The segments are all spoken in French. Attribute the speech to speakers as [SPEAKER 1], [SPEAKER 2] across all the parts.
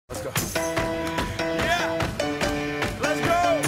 [SPEAKER 1] Let's go. Yeah. Let's go.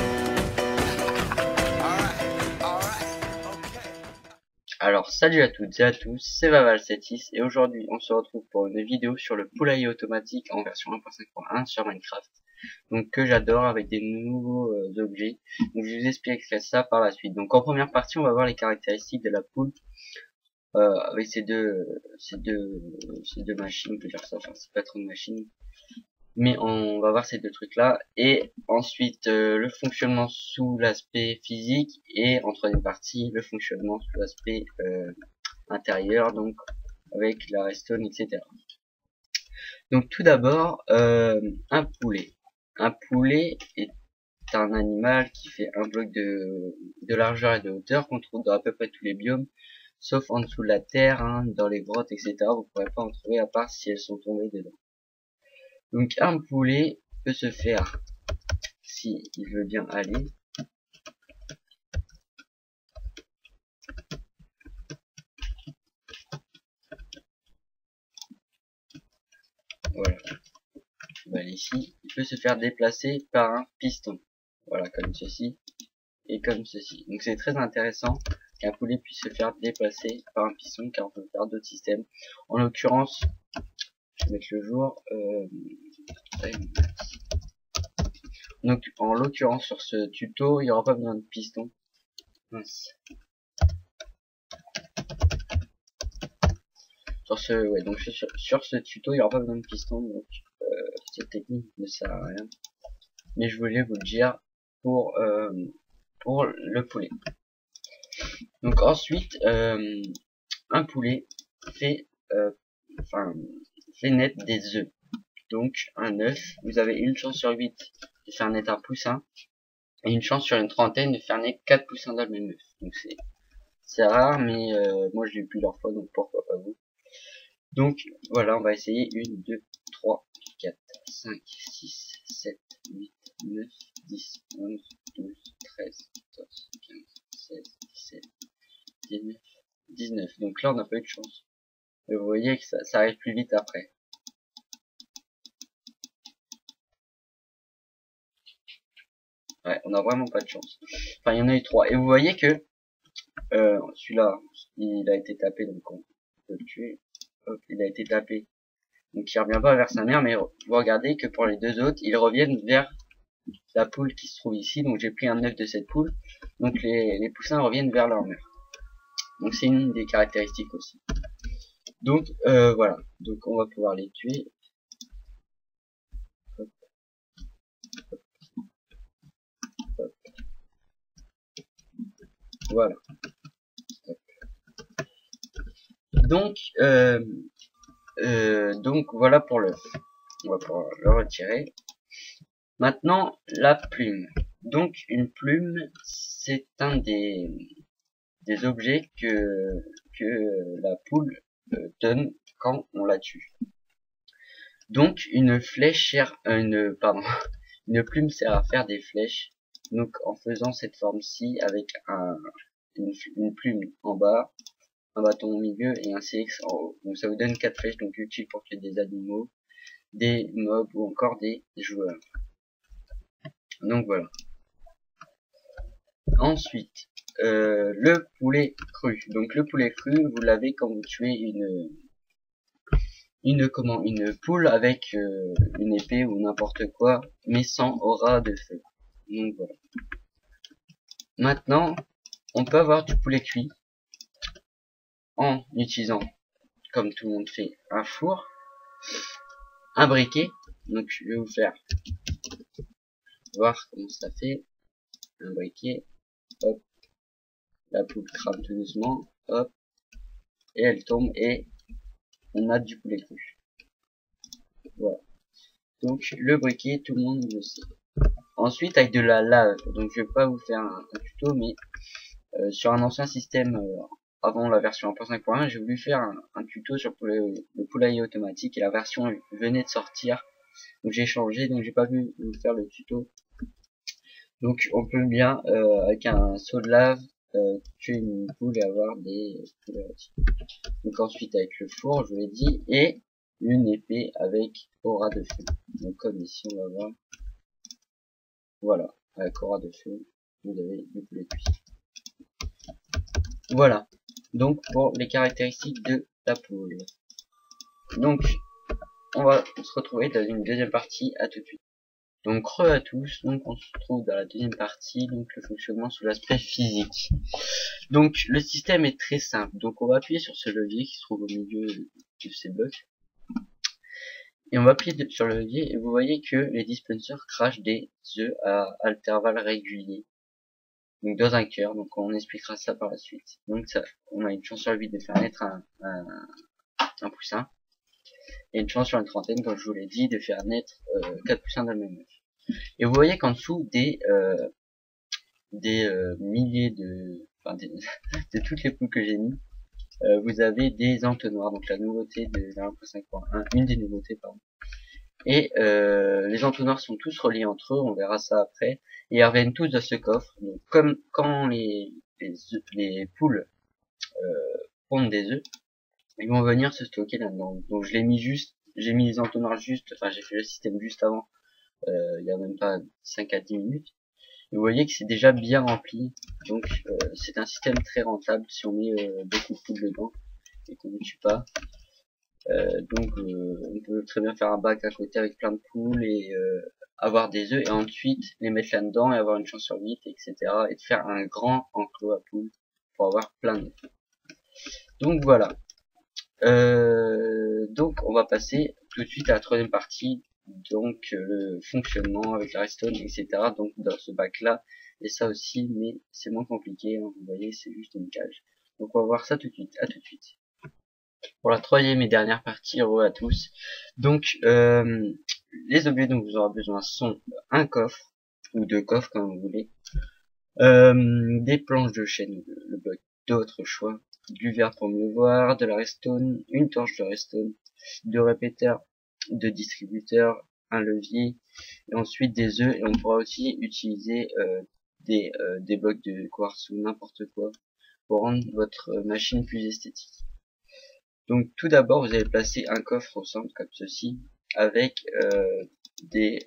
[SPEAKER 1] All right. Okay.
[SPEAKER 2] Alors salut à toutes et à tous, c'est Vaval76 et aujourd'hui on se retrouve pour une vidéo sur le poulailler automatique en version 1.5.1 sur Minecraft. Donc que j'adore avec des nouveaux objets. Donc je vous expliquerai ça par la suite. Donc en première partie on va voir les caractéristiques de la poule avec ces deux machines, on peut dire ça, enfin c'est pas trop une machine. Mais on va voir ces deux trucs là et ensuite le fonctionnement sous l'aspect physique et en troisième partie le fonctionnement sous l'aspect intérieur, donc avec la redstone, etc. Donc tout d'abord un poulet. Un poulet est un animal qui fait un bloc de largeur et de hauteur qu'on trouve dans à peu près tous les biomes, sauf en dessous de la terre, hein, dans les grottes, etc. Vous ne pourrez pas en trouver à part si elles sont tombées dedans. Donc un poulet peut se faire, si il veut bien aller, voilà, on va aller ici, il peut se faire déplacer par un piston, voilà, comme ceci et comme ceci. Donc c'est très intéressant qu'un poulet puisse se faire déplacer par un piston, car on peut faire d'autres systèmes. En l'occurrence, je vais mettre le jour. Donc en l'occurrence sur ce tuto, il n'y aura pas besoin de piston. Mince. Sur ce tuto, il n'y aura pas besoin de piston, donc cette technique ne sert à rien. Mais je voulais vous le dire pour le poulet. Donc ensuite, un poulet fait naître des œufs. Donc un œuf, vous avez une chance sur 8 de faire naître un poussin et une chance sur une trentaine de faire naître 4 poussins dans le même œuf. Donc c'est rare, mais moi je l'ai eu plusieurs fois, donc pourquoi pas vous. Donc voilà, on va essayer 1, 2, 3, 4, 5, 6, 7, 8, 9, 10, 11, 12, 13, 14, 15, 16, 17, 19, 19. Donc là on n'a pas eu de chance. Et vous voyez que ça arrive plus vite après. Ouais, on a vraiment pas de chance. Enfin, il y en a eu 3. Et vous voyez que celui-là, il a été tapé, donc on peut le tuer. Hop, il a été tapé. Donc il revient pas vers sa mère, mais vous regardez que pour les deux autres, ils reviennent vers la poule qui se trouve ici. Donc j'ai pris un œuf de cette poule. Donc les poussins reviennent vers leur mère. Donc c'est une des caractéristiques aussi. Donc voilà. Donc on va pouvoir les tuer. Hop. Hop. Hop. Voilà. Hop. Donc voilà pour l'œuf. On va pouvoir le retirer. Maintenant la plume. Donc une plume, c'est un des objets que la poule donne quand on la tue. Donc une flèche sert une plume sert à faire des flèches. Donc en faisant cette forme-ci avec une plume en bas, un bâton au milieu et un CX en haut. Donc ça vous donne 4 flèches, donc utile pour tuer des animaux, des mobs ou encore des joueurs. Donc voilà. Ensuite, le poulet cru. Donc le poulet cru, vous l'avez quand vous tuez une poule avec une épée ou n'importe quoi, mais sans aura de feu. Donc voilà. Maintenant, on peut avoir du poulet cuit en utilisant, comme tout le monde fait, un four, un briquet. Donc je vais vous faire voir comment ça fait. Un briquet, hop, la poule crame tout doucement, hop, et elle tombe et on a du poulet cru. Voilà. Donc le briquet, tout le monde le sait. Ensuite avec de la lave. Donc je vais pas vous faire un tuto, mais sur un ancien système avant la version 1.5.1, j'ai voulu faire un tuto sur le poulailler automatique et la version venait de sortir. Donc j'ai changé, donc j'ai pas pu vous faire le tuto. Donc on peut bien avec un seau de lave tuer une poule et avoir des poulets. Donc ensuite avec le four, je vous l'ai dit, et une épée avec aura de feu. Donc comme ici on va voir, voilà, avec aura de feu, vous avez du poulet cuit. Voilà, donc pour les caractéristiques de la poule. Donc on va se retrouver dans une deuxième partie, à tout de suite. Donc re à tous, donc on se trouve dans la deuxième partie, donc le fonctionnement sous l'aspect physique. Donc le système est très simple, donc on va appuyer sur ce levier qui se trouve au milieu de ces blocs. Et on va appuyer sur le levier et vous voyez que les dispensers crachent des œufs à intervalles réguliers. Donc dans un cœur, donc on expliquera ça par la suite. Donc ça, on a une chance sur 8 de faire naître un poussin. Et une chance sur une trentaine, comme je vous l'ai dit, de faire naître 4 poussins dans le même œuf. Et vous voyez qu'en dessous des milliers de toutes les poules que j'ai mis, vous avez des entonnoirs, donc la nouveauté de la 1.5.1, une des nouveautés pardon. Et les entonnoirs sont tous reliés entre eux, on verra ça après, et ils reviennent tous dans ce coffre. Donc comme quand les poules pondent des œufs, ils vont venir se stocker là-dedans. Donc je l'ai mis juste, j'ai mis les entonnoirs juste, enfin j'ai fait le système juste avant, il y a même pas 5 à 10 minutes. Et vous voyez que c'est déjà bien rempli, donc c'est un système très rentable si on met beaucoup de poules dedans et qu'on ne tue pas. Donc on peut très bien faire un bac à côté avec plein de poules et avoir des œufs et ensuite les mettre là-dedans et avoir une chance sur 8, etc. et de faire un grand enclos à poules pour avoir plein d'œufs. Donc voilà. Donc on va passer tout de suite à la troisième partie, donc le fonctionnement avec la redstone, etc. Donc dans ce bac là, et ça aussi, mais c'est moins compliqué, hein, vous voyez, c'est juste une cage. Donc on va voir ça tout de suite, à tout de suite. Pour la troisième et dernière partie, re à tous. Donc les objets dont vous aurez besoin sont un coffre, ou deux coffres comme vous voulez, des planches de chaîne, le bloc de votre choix, du verre pour mieux voir, de la redstone, une torche de redstone, deux répéteurs, deux distributeurs, un levier, et ensuite des œufs, et on pourra aussi utiliser des blocs de quartz ou n'importe quoi pour rendre votre machine plus esthétique. Donc tout d'abord vous allez placer un coffre au centre comme ceci, avec des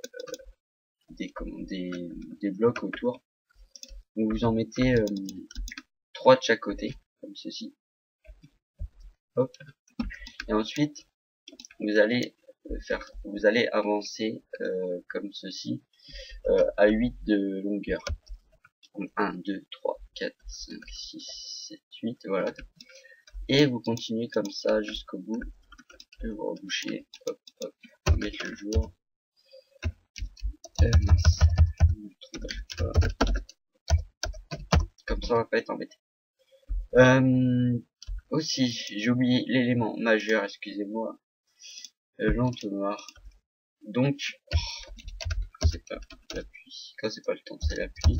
[SPEAKER 2] blocs autour. Donc vous en mettez 3 de chaque côté, comme ceci. Hop. Et ensuite, vous allez avancer comme ceci à 8 de longueur. Donc 1, 2, 3, 4, 5, 6, 7, 8, voilà. Et vous continuez comme ça jusqu'au bout. Et vous rebouchez. Hop, hop. Vous mettez le jour. Mince. Comme ça, on va pas être embêté. Aussi, j'ai oublié l'élément majeur, excusez-moi, l'entonnoir. Donc, c'est pas la pluie. Quand c'est pas le temps, c'est la pluie.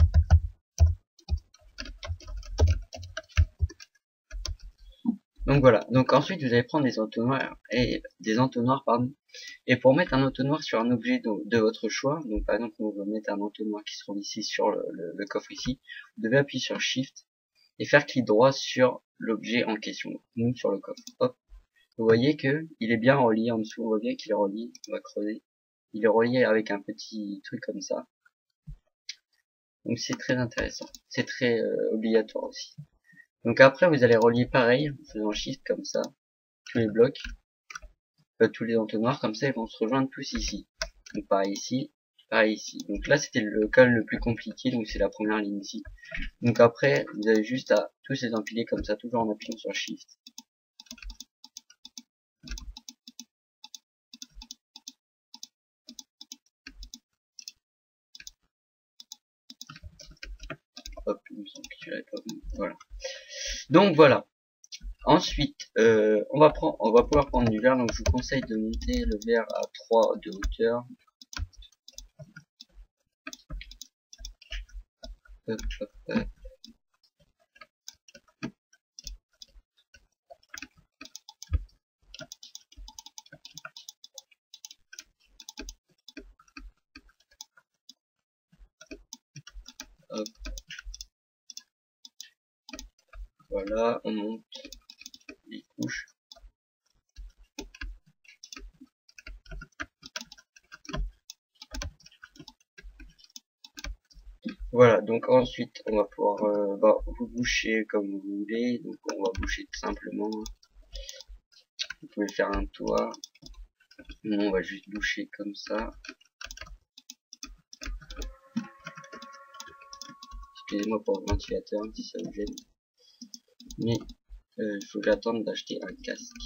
[SPEAKER 2] Donc voilà. Donc ensuite, vous allez prendre des entonnoirs, pardon. Et pour mettre un entonnoir sur un objet de votre choix, donc par exemple, on va mettre un entonnoir qui se trouve ici sur le coffre ici, vous devez appuyer sur Shift et faire clic droit sur l'objet en question, donc sur le coffre. Hop. Vous voyez que il est bien relié en dessous, on voit bien qu'il est relié, on va creuser. Il est relié avec un petit truc comme ça. Donc c'est très intéressant, c'est très obligatoire aussi. Donc après vous allez relier pareil, en faisant Shift comme ça, tous les blocs, tous les entonnoirs, comme ça ils vont se rejoindre tous ici. Donc pareil ici, pareil ici. Donc là c'était le cas le plus compliqué, donc c'est la première ligne ici. Donc après vous avez juste à tous les empiler comme ça, toujours en appuyant sur Shift. Hop, il me semble que tu l'avais pas vu. Voilà. Donc voilà. Ensuite, on va pouvoir prendre du verre, donc je vous conseille de monter le verre à 3 de hauteur. Hop, hop, hop. Hop. Voilà, on monte les couches. Voilà, donc ensuite on va pouvoir vous boucher comme vous voulez. Donc on va boucher tout simplement. Vous pouvez faire un toit. Nous on va juste boucher comme ça. Excusez-moi pour le ventilateur si ça vous gêne. Mais il faut que j'attende d'acheter un casque.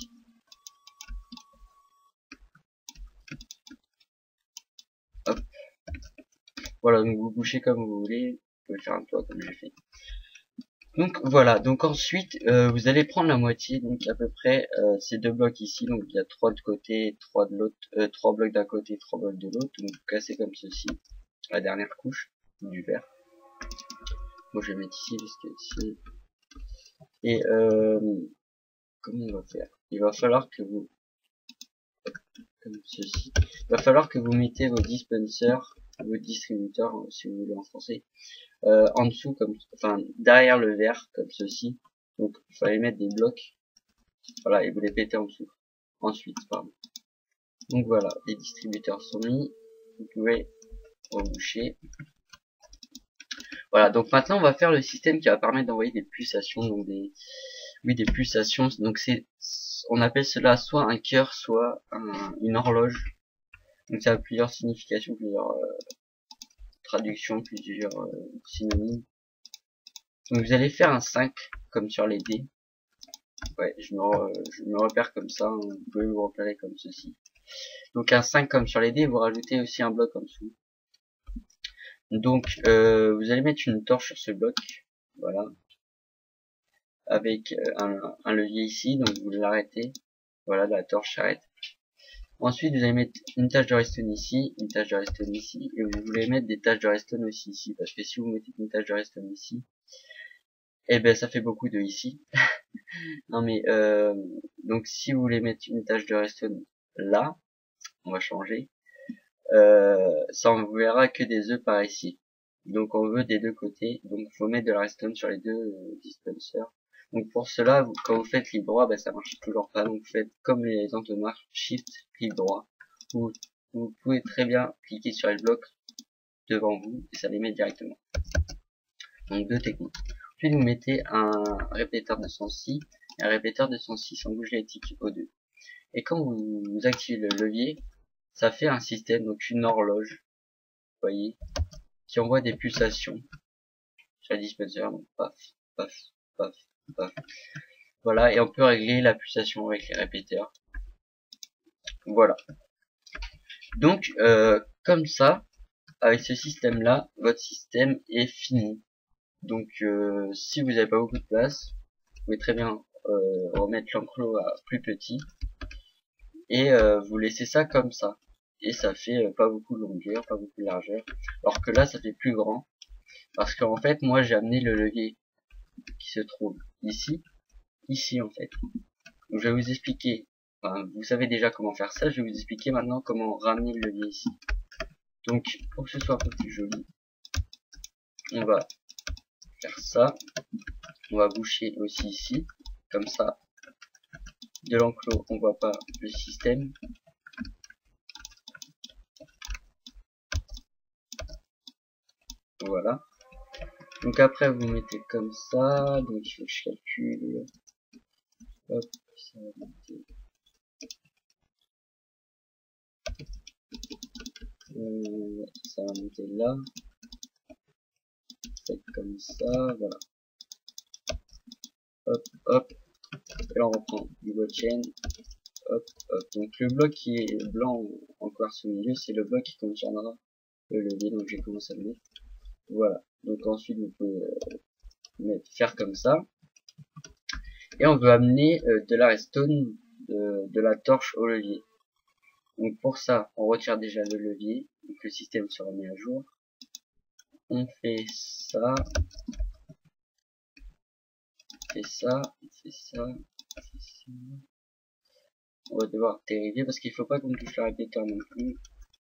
[SPEAKER 2] Hop. Voilà, donc vous bouchez comme vous voulez. Vous pouvez faire un toit comme j'ai fait. Donc voilà, donc ensuite vous allez prendre la moitié, donc à peu près ces deux blocs ici, donc il y a 3 de côté, 3 de l'autre, 3 blocs d'un côté, 3 blocs de l'autre, donc vous cassez comme ceci, la dernière couche du verre. Moi je vais mettre ici parce que ici. Et comment on va faire? Il va falloir que vous, comme ceci, il va falloir que vous mettez vos dispensers, vos distributeurs si vous voulez en français, en dessous comme, enfin derrière le verre comme ceci. Donc il fallait mettre des blocs. Voilà, et vous les pétez en dessous. Ensuite, pardon. Donc voilà, les distributeurs sont mis. Vous pouvez reboucher. Voilà, donc maintenant on va faire le système qui va permettre d'envoyer des pulsations, donc des pulsations. Donc on appelle cela soit un cœur, soit une horloge. Donc ça a plusieurs significations, plusieurs traductions, plusieurs synonymes. Donc vous allez faire un 5 comme sur les dés. Ouais, je me repère comme ça. Hein. Vous pouvez vous repérer comme ceci. Donc un 5 comme sur les dés, vous rajoutez aussi un bloc en dessous. Donc vous allez mettre une torche sur ce bloc, voilà, avec un levier ici, donc vous l'arrêtez, voilà, la torche s'arrête. Ensuite vous allez mettre une tache de redstone ici, une tache de redstone ici, et vous voulez mettre des taches de redstone aussi ici, parce que si vous mettez une tache de redstone ici, eh ben ça fait beaucoup de ici. Non mais donc si vous voulez mettre une tache de redstone là, on va changer. Ça enverra que des œufs par ici. Donc on veut des deux côtés. Donc il faut mettre de la redstone sur les deux dispensers. Donc pour cela, quand vous faites clic droit, ça marche toujours pas. Donc vous faites comme les entonnoirs, shift, clic droit. Vous pouvez très bien cliquer sur les blocs devant vous et ça les met directement. Donc deux techniques. Puis vous mettez un répéteur de 106 et un répéteur de 106 en bouche électrique O2. Et quand vous activez le levier, ça fait un système, donc une horloge, vous voyez, qui envoie des pulsations sur le dispenser, donc paf, paf, paf, paf. Voilà, et on peut régler la pulsation avec les répéteurs. Voilà. Donc, comme ça, avec ce système-là, votre système est fini. Donc, si vous n'avez pas beaucoup de place, vous pouvez très bien remettre l'enclos à plus petit et vous laissez ça comme ça. Et ça fait pas beaucoup de longueur, pas beaucoup de largeur. Alors que là, ça fait plus grand. Parce qu'en fait, moi, j'ai amené le levier qui se trouve ici en fait. Donc, je vais vous expliquer. Enfin, vous savez déjà comment faire ça. Je vais vous expliquer maintenant comment ramener le levier ici. Donc, pour que ce soit un peu plus joli, on va faire ça. On va boucher aussi ici, comme ça. De l'enclos, on voit pas le système. Voilà. Donc après, vous mettez comme ça. Donc il faut que je calcule. Hop, ça va monter. Ça va monter là. Faites comme ça, voilà. Hop, hop. Et là on reprend du blockchain. Hop, hop. Donc le bloc qui est blanc en quartz au milieu, c'est le bloc qui contiendra le levier. Donc j'ai commencé à le mettre. Voilà. Donc ensuite vous pouvez faire comme ça. Et on veut amener de la redstone de la torche au levier. Donc pour ça, on retire déjà le levier. Donc le système se remet à jour. On fait ça. On fait ça. On fait ça. On fait ça. On va devoir dériver parce qu'il faut pas qu'on touche le répéteur non plus.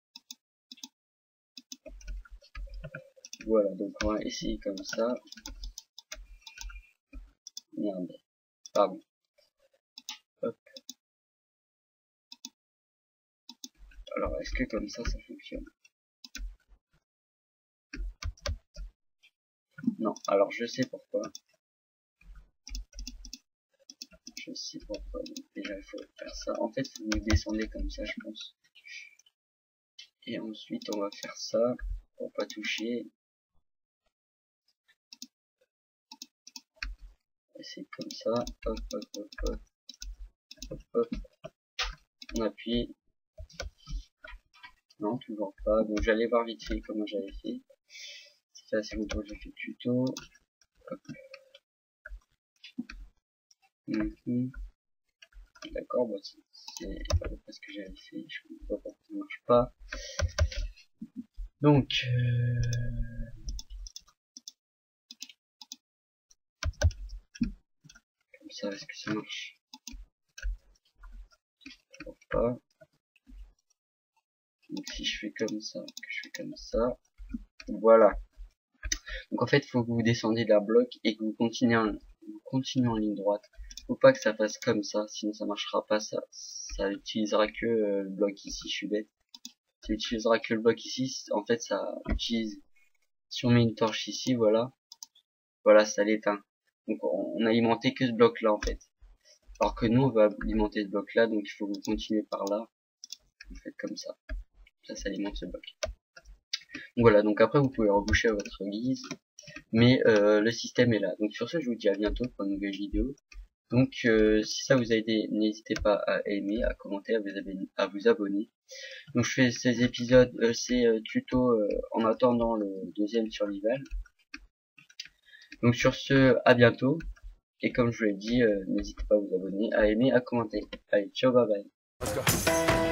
[SPEAKER 2] Voilà, donc on va essayer comme ça. Merde. Pardon. Hop. Alors, est-ce que comme ça fonctionne? Non, alors je sais pourquoi. Je sais pourquoi. Donc, déjà, il faut faire ça. En fait, vous descendez comme ça, je pense. Et ensuite, on va faire ça pour pas toucher. Et c'est comme ça. Hop, hop, hop, hop. Hop, hop. On appuie. Non, toujours pas. Donc, j'allais voir vite fait comment j'avais fait. Ça fait assez longtemps que j'ai fait le tuto. Hop. D'accord, bon, c'est pas ce que j'avais fait. Je ne sais pas pourquoi ça marche pas. Donc, comme ça, est-ce que ça marche? Toujours pas. Donc, si je fais comme ça, que je fais comme ça, voilà. Donc, en fait, il faut que vous descendiez d'un bloc et que vous continuez en ligne droite. Faut pas que ça fasse comme ça, sinon ça marchera pas. Ça utilisera que le bloc ici. Je suis bête. Ça utilisera que le bloc ici. En fait, ça utilise. Si on met une torche ici, voilà. Voilà, ça l'éteint. Donc on alimentait que ce bloc là en fait. Alors que nous on va alimenter ce bloc là, donc il faut que vous continuez par là. Vous faites comme ça. Ça alimente ce bloc. Donc voilà, donc après vous pouvez reboucher à votre guise. Mais le système est là. Donc sur ce, je vous dis à bientôt pour une nouvelle vidéo. Donc si ça vous a aidé, n'hésitez pas à aimer, à commenter, à vous abonner. Donc je fais ces épisodes, ces tutos en attendant le deuxième survival. Donc sur ce, à bientôt. Et comme je vous l'ai dit, n'hésitez pas à vous abonner, à aimer, à commenter. Allez, ciao, bye bye.
[SPEAKER 1] Let's go.